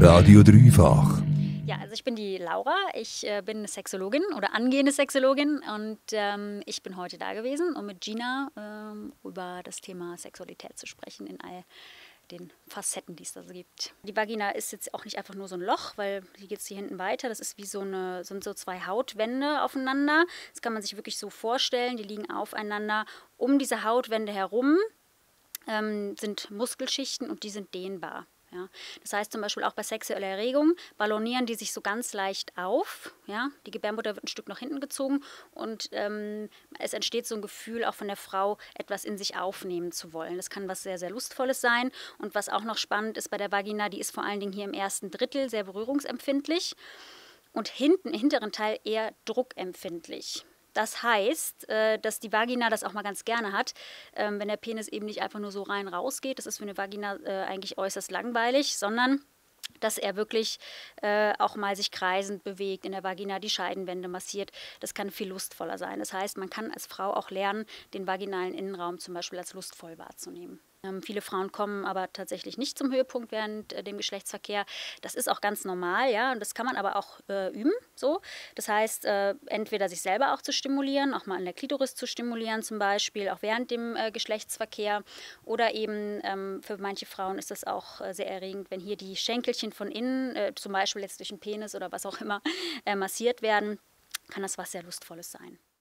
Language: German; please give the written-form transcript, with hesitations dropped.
Radio Dreifach. Ja, also ich bin die Laura, ich bin eine Sexologin oder angehende Sexologin und ich bin heute da gewesen, um mit Gina über das Thema Sexualität zu sprechen in all den Facetten, die es da so gibt. Die Vagina ist jetzt auch nicht einfach nur so ein Loch, weil hier geht es hier hinten weiter. Das ist wie sind so zwei Hautwände aufeinander. Das kann man sich wirklich so vorstellen, die liegen aufeinander. Um diese Hautwände herum sind Muskelschichten und die sind dehnbar. Ja. Das heißt zum Beispiel auch bei sexueller Erregung ballonieren die sich so ganz leicht auf. Ja. Die Gebärmutter wird ein Stück nach hinten gezogen und es entsteht so ein Gefühl auch von der Frau, etwas in sich aufnehmen zu wollen. Das kann was sehr, sehr Lustvolles sein. Und was auch noch spannend ist bei der Vagina, die ist vor allen Dingen hier im ersten Drittel sehr berührungsempfindlich und hinten, im hinteren Teil eher druckempfindlich. Das heißt, dass die Vagina das auch mal ganz gerne hat, wenn der Penis eben nicht einfach nur so rein rausgeht. Das ist für eine Vagina eigentlich äußerst langweilig, sondern dass er wirklich auch mal sich kreisend bewegt, in der Vagina die Scheidenwände massiert. Das kann viel lustvoller sein. Das heißt, man kann als Frau auch lernen, den vaginalen Innenraum zum Beispiel als lustvoll wahrzunehmen. Viele Frauen kommen aber tatsächlich nicht zum Höhepunkt während dem Geschlechtsverkehr. Das ist auch ganz normal, ja, und das kann man aber auch üben. So. Das heißt, entweder sich selber auch zu stimulieren, auch mal an der Klitoris zu stimulieren zum Beispiel, auch während dem Geschlechtsverkehr. Oder eben für manche Frauen ist das auch sehr erregend, wenn hier die Schenkelchen von innen, zum Beispiel jetzt durch den Penis oder was auch immer, massiert werden, kann das was sehr Lustvolles sein.